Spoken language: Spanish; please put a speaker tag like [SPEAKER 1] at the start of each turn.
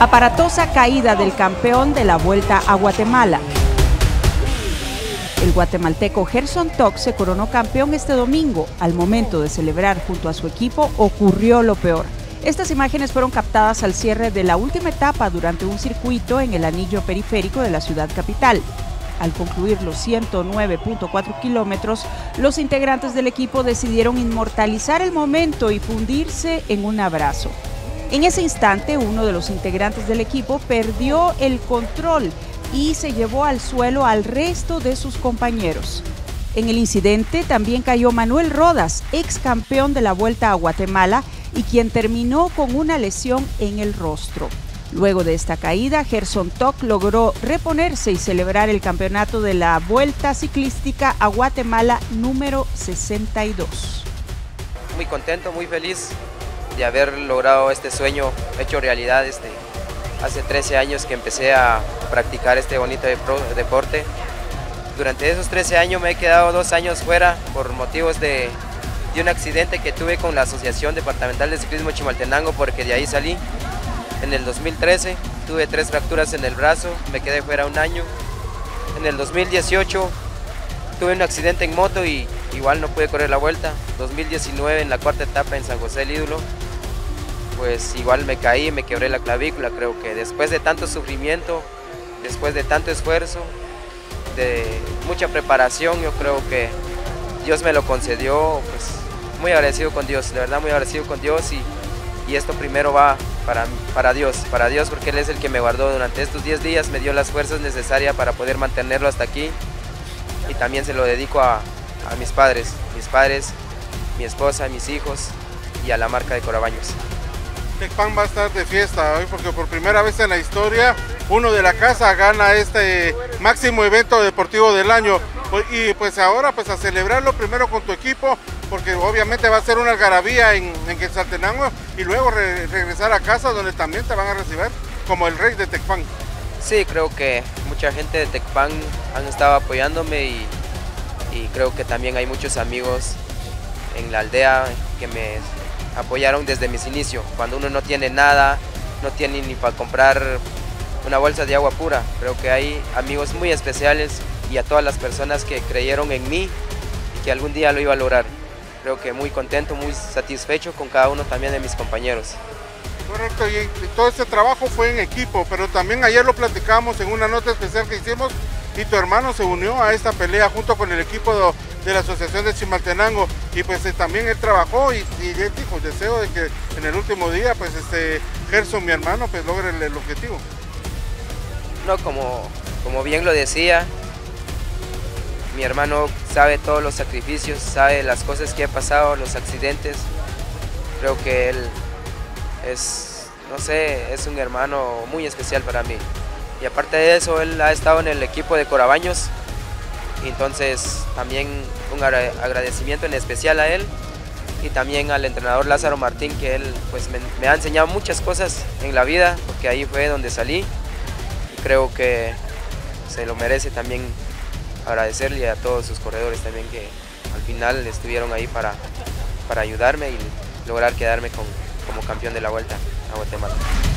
[SPEAKER 1] Aparatosa caída del campeón de la Vuelta a Guatemala. El guatemalteco Gerson Toc se coronó campeón este domingo. Al momento de celebrar junto a su equipo ocurrió lo peor. Estas imágenes fueron captadas al cierre de la última etapa durante un circuito en el anillo periférico de la ciudad capital. Al concluir los 109.4 kilómetros, los integrantes del equipo decidieron inmortalizar el momento y fundirse en un abrazo. En ese instante, uno de los integrantes del equipo perdió el control y se llevó al suelo al resto de sus compañeros. En el incidente también cayó Manuel Rodas, ex campeón de la Vuelta a Guatemala y quien terminó con una lesión en el rostro. Luego de esta caída, Gerson Toc logró reponerse y celebrar el campeonato de la Vuelta Ciclística a Guatemala número 62.
[SPEAKER 2] Muy contento, muy feliz de haber logrado este sueño hecho realidad. Hace 13 años que empecé a practicar este bonito deporte. Durante esos 13 años me he quedado 2 años fuera por motivos de un accidente que tuve con la Asociación Departamental de Ciclismo Chimaltenango, porque de ahí salí. En el 2013 tuve 3 fracturas en el brazo, me quedé fuera 1 año. En el 2018 tuve un accidente en moto y igual no pude correr la vuelta. 2019 en la 4ª etapa en San José del Ídolo, pues igual me caí y me quebré la clavícula. Creo que después de tanto sufrimiento, después de tanto esfuerzo, de mucha preparación, yo creo que Dios me lo concedió. Pues muy agradecido con Dios, de verdad muy agradecido con Dios, y esto primero va para Dios, porque Él es el que me guardó durante estos 10 días, me dio las fuerzas necesarias para poder mantenerlo hasta aquí, y también se lo dedico a mis padres, mi esposa, mis hijos y a la marca de Corabaños.
[SPEAKER 3] Tecpan va a estar de fiesta hoy porque por primera vez en la historia uno de la casa gana este máximo evento deportivo del año, y pues ahora pues a celebrarlo primero con tu equipo, porque obviamente va a ser una algarabía en Quetzaltenango, y luego regresar a casa donde también te van a recibir como el rey de Tecpan.
[SPEAKER 2] Sí, creo que mucha gente de Tecpan han estado apoyándome y creo que también hay muchos amigos en la aldea que me apoyaron desde mis inicios, cuando uno no tiene nada, no tiene ni para comprar una bolsa de agua pura. Creo que hay amigos muy especiales, y a todas las personas que creyeron en mí y que algún día lo iba a lograr. Creo que muy contento, muy satisfecho con cada uno también de mis compañeros.
[SPEAKER 3] Correcto, y todo este trabajo fue en equipo, pero también ayer lo platicamos en una nota especial que hicimos, y tu hermano se unió a esta pelea junto con el equipo de la Asociación de Chimaltenango, y pues también él trabajó y él dijo, deseo de que en el último día pues Gerson, mi hermano, pues logre el objetivo.
[SPEAKER 2] No, como bien lo decía, mi hermano sabe todos los sacrificios, sabe las cosas que he pasado, los accidentes. Creo que él es un hermano muy especial para mí. Y aparte de eso, él ha estado en el equipo de Corabaños, entonces también un agradecimiento en especial a él, y también al entrenador Lázaro Martín, que él pues me ha enseñado muchas cosas en la vida, porque ahí fue donde salí, y creo que se lo merece también agradecerle a todos sus corredores también, que al final estuvieron ahí para ayudarme y lograr quedarme como campeón de la Vuelta a Guatemala.